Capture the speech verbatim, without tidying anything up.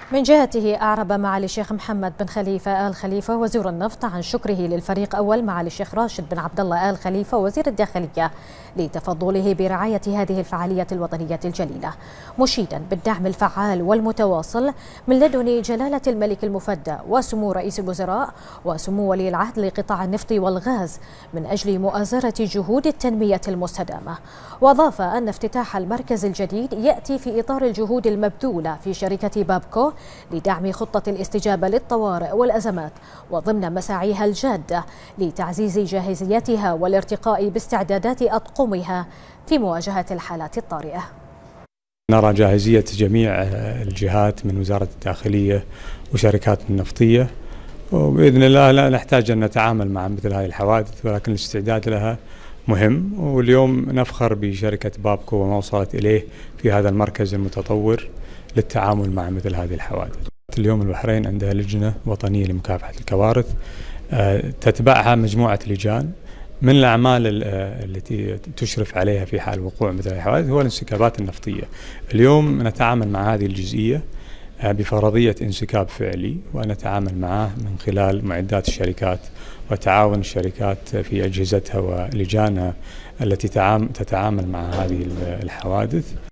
من جهته أعرب معالي الشيخ محمد بن خليفة آل خليفة وزير النفط عن شكره للفريق أول معالي الشيخ راشد بن عبد الله آل خليفة وزير الداخلية لتفضله برعاية هذه الفعالية الوطنية الجليلة، مشيدا بالدعم الفعال والمتواصل من لدن جلالة الملك المفدى وسمو رئيس الوزراء وسمو ولي العهد لقطاع النفط والغاز من أجل مؤازرة جهود التنمية المستدامة. وأضاف أن افتتاح المركز الجديد يأتي في إطار الجهود المبذولة في شركة بابكو لدعم خطة الاستجابة للطوارئ والأزمات وضمن مساعيها الجادة لتعزيز جاهزيتها والارتقاء باستعدادات أطقمها في مواجهة الحالات الطارئة. نرى جاهزية جميع الجهات من وزارة الداخلية وشركات النفطية، وبإذن الله لا نحتاج أن نتعامل مع مثل هذه الحوادث، ولكن الاستعداد لها مهم. واليوم نفخر بشركة بابكو وما وصلت إليه في هذا المركز المتطور للتعامل مع مثل هذه الحوادث. اليوم البحرين عندها لجنة وطنية لمكافحة الكوارث تتبعها مجموعة لجان. من الأعمال التي تشرف عليها في حال وقوع مثل الحوادث هو الانسكابات النفطية. اليوم نتعامل مع هذه الجزئية بفرضية انسكاب فعلي، ونتعامل معه من خلال معدات الشركات وتعاون الشركات في أجهزتها ولجانها التي تتعامل مع هذه الحوادث.